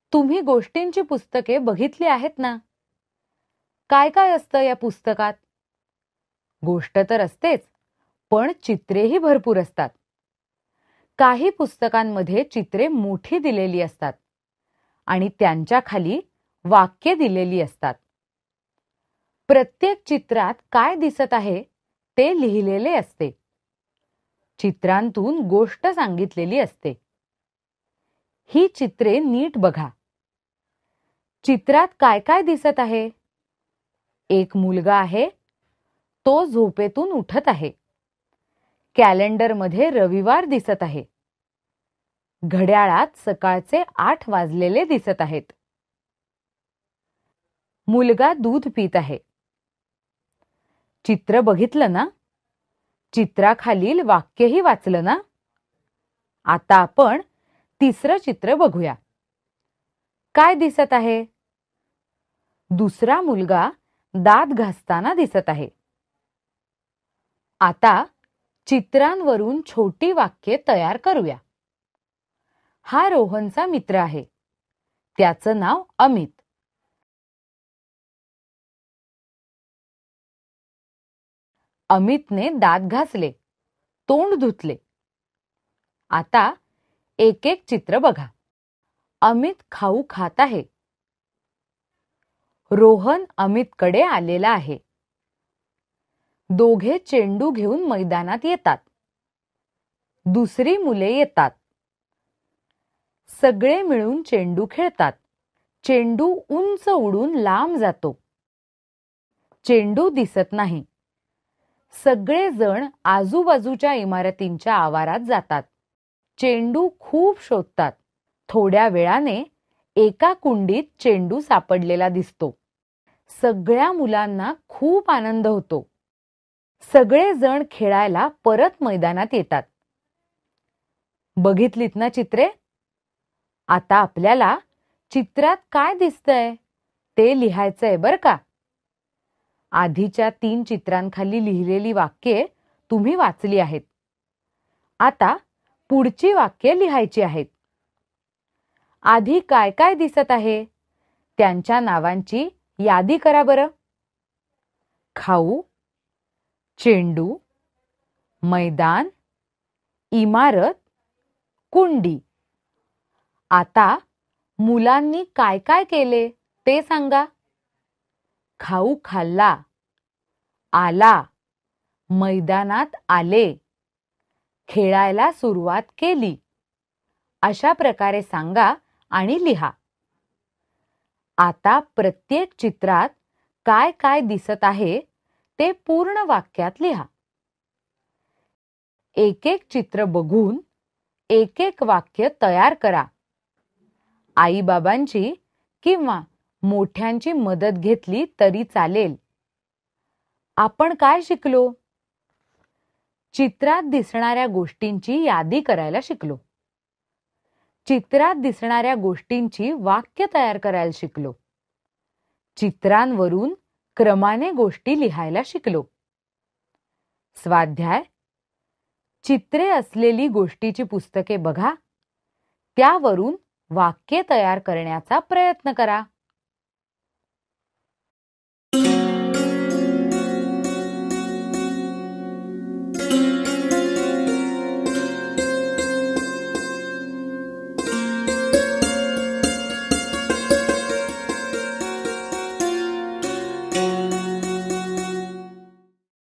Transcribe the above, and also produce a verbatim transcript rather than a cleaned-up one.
तुम्ही गोष्टींची पुस्तके बघितली आहेत ना? काय काय असतं या पुस्तकात? गोष्ट तर असतेच, पण चित्रेही भरपूर असतात. काही पुस्तकांमध्ये चित्रे मोठी दिलेली असतात आणि त्यांच्या खाली वाक्ये दिलेली असतात. प्रत्येक चित्रात काय दिसत आहे ते लिहिलेले असते. चित्रांतून गोष्ट सांगितलेली असते. ही चित्रे नीट बघा. चित्रात काय काय दिसत आहे? एक मुलगा आहे. तो झोपेतून उठत आहे. कॅलेंडरमध्ये रविवार दिसत आहे. घड्याळात सकाळचे आठ वाजलेले दिसत आहेत. मुलगा दूध पीत आहे. चित्र बघितलं ना? चित्राखालील वाक्यही वाचलं ना? आता आपण तिसरं चित्र बघूया. काय दिसत आहे? दुसरा मुलगा दात घासताना दिसत आहे. आता चित्रांवरून छोटी वाक्ये तयार करूया. हा रोहनचा मित्र आहे. त्याचं नाव अमित. अमितने दात घासले, तोंड धुतले. आता एक एक चित्र बघा. अमित खाऊ खात आहे. रोहन अमितकडे आलेला आहे. दोघे चेंडू घेऊन मैदानात येतात. दुसरी मुले येतात. सगळे मिळून चेंडू खेळतात. चेंडू उंच उडून लांब जातो. चेंडू दिसत नाही. सगळे जण आजूबाजूच्या इमारतींच्या आवारात जातात. चेंडू खूप शोधतात. थोड्या वेळाने एका कुंडीत चेंडू सापडलेला दिसतो. सगळ्या मुलांना खूप आनंद होतो. सगळे जण खेळायला परत मैदानात येतात. बघितलीत ना चित्रे? आता आपल्याला चित्रात काय दिसतंय ते लिहायचंय बरं का? आधीच्या तीन चित्रांखाली लिहिलेली वाक्ये तुम्ही वाचली आहेत. आता पुढची वाक्ये लिहायची आहेत. आधी काय काय दिसत आहे त्यांच्या नावांची यादी करा बरं. खाऊ, चेंडू, मैदान, इमारत, कुंडी. आता मुलांनी काय काय केले ते सांगा. खाऊ खाल्ला, आला, मैदानात आले, खेळायला सुरुवात केली. अशा प्रकारे सांगा आणि लिहा. आता प्रत्येक चित्रात काय काय दिसत आहे ते पूर्ण वाक्यात लिहा. एक एक चित्र बघून एक एक वाक्य तयार करा. आई-बाबांची किंवा मोठ्यांची मदत घेतली तरी चालेल. आपण काय शिकलो? चित्रात दिसणाऱ्या गोष्टींची यादी करायला शिकलो. चित्रात दिसणाऱ्या गोष्टींची वाक्य तयार करायला शिकलो. चित्रांवरून क्रमाने गोष्टी लिहायला शिकलो. स्वाध्याय: चित्रे असलेली गोष्टीची पुस्तके बघा. त्यावरून वाक्ये तयार करण्याचा प्रयत्न करा.